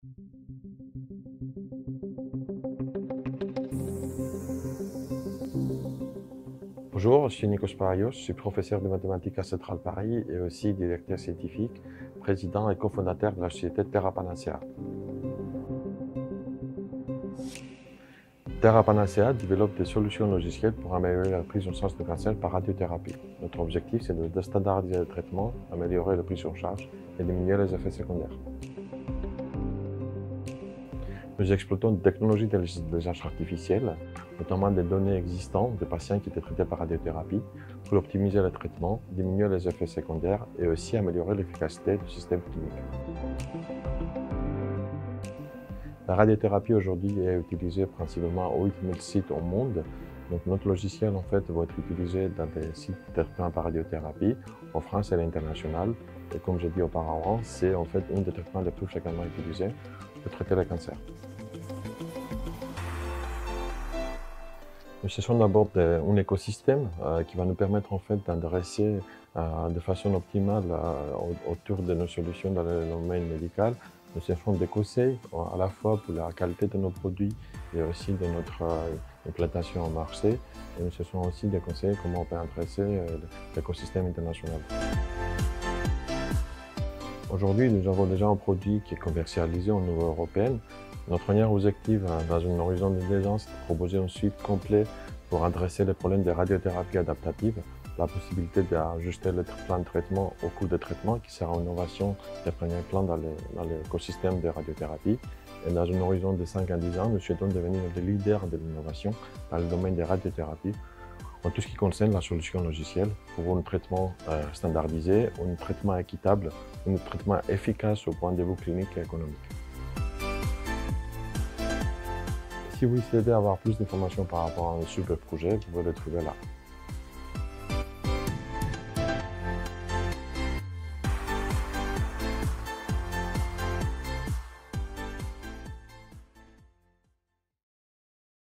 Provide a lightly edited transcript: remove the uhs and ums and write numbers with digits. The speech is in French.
Bonjour, je suis Nikos Parayos, je suis professeur de mathématiques à Centrale Paris et aussi directeur scientifique, président et cofondateur de la société Terra Panacea. Terra Panacea développe des solutions logicielles pour améliorer la prise en charge de cancer par radiothérapie. Notre objectif, c'est de standardiser le traitement, améliorer la prise en charge et diminuer les effets secondaires. Nous exploitons des technologies d'intelligence artificielle, notamment des données existantes de patients qui étaient traités par radiothérapie, pour optimiser le traitement, diminuer les effets secondaires et aussi améliorer l'efficacité du système clinique. La radiothérapie aujourd'hui est utilisée principalement à 8000 sites au monde. Donc notre logiciel en fait va être utilisé dans des sites de traitement par radiothérapie en France et à l'international. Et comme j'ai dit auparavant, c'est en fait un des traitements les plus fréquemment utilisés pour traiter le cancer. Nous cherchons d'abord un écosystème qui va nous permettre en fait d'adresser de façon optimale autour de nos solutions dans le domaine médical. Nous cherchons des conseils à la fois pour la qualité de nos produits et aussi de notre implantation au marché. Et nous cherchons aussi des conseils comment on peut adresser l'écosystème international. Aujourd'hui, nous avons déjà un produit qui est commercialisé au niveau européen. Notre premier objectif, dans un horizon de 2 ans, c'est de proposer un suite complet pour adresser les problèmes de radiothérapie adaptative, la possibilité d'ajuster le plan de traitement au cours de traitement, qui sera une innovation de premier plan dans l'écosystème de radiothérapie. Et dans un horizon de 5 à 10 ans, nous souhaitons devenir des leaders de l'innovation dans le domaine des radiothérapies, en tout ce qui concerne la solution logicielle pour un traitement standardisé, un traitement équitable, un traitement efficace au point de vue clinique et économique. Si vous souhaitez avoir plus d'informations par rapport à un super projet, vous pouvez le trouver là.